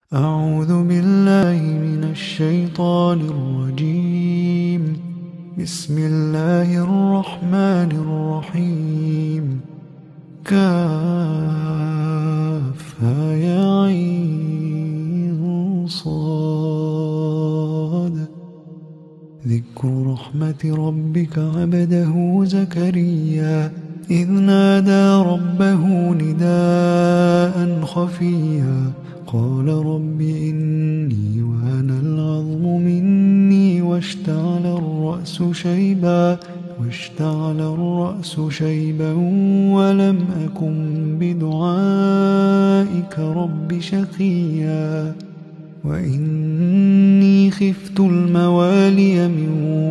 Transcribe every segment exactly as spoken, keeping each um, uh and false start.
أعوذ بالله من الشيطان الرجيم. بسم الله الرحمن الرحيم. كافها يا عين صاد. ذكر رحمة ربك عبده زكريا إذ نادى ربه نداء خفيا قال رب إني وهن العظم مني واشتعل الرأس شيبا واشتعل الرأس شيبا ولم أكن بدعائك رب شقيا وإني خفت الموالي من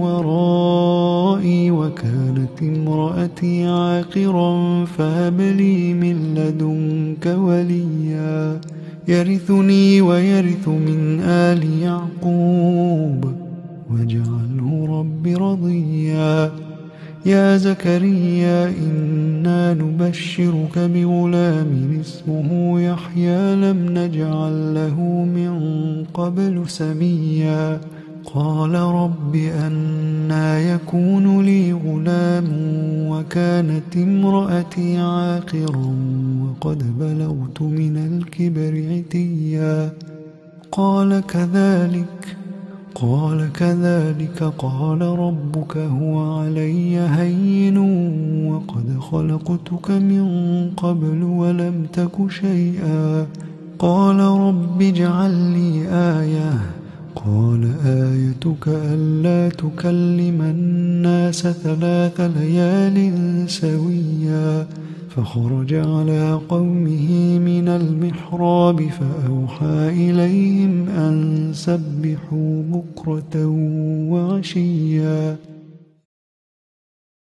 ورائي وكانت امرأتي عاقرا فهب لي من لدنك وليا يرثني ويرث من آل يعقوب واجعله رب رضيا. يا زكريا إنا نبشرك بغلام اسمه يحيى لم نجعل له من قبل سميا قال رب أنى يكون لي غلام وكانت امرأتي عاقرا وقد بلغت من الكبر عتيا قال كذلك قال كذلك قال ربك هو علي هين وقد خلقتك من قبل ولم تك شيئا قال رب اجعل لي آية قال آيتك ألا تكلم الناس ثلاث ليال سويا فخرج على قومه من المحراب فأوحى إليهم أن سبحوا بكرة وعشيا